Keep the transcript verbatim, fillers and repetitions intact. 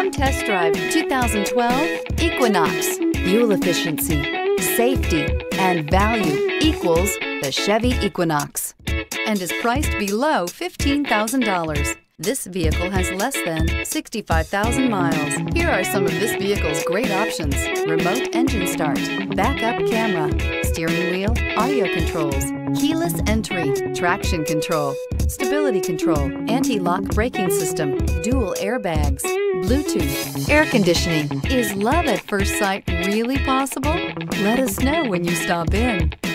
Come test drive two thousand twelve Equinox. Fuel efficiency, safety, and value equals the Chevy Equinox and is priced below fifteen thousand dollars. This vehicle has less than sixty-five thousand miles. Here are some of this vehicle's great options: remote engine start, backup camera, steering wheel audio controls, keyless entry, traction control, stability control, anti-lock braking system, dual airbags, Bluetooth, air conditioning. Is love at first sight really possible? Let us know when you stop in.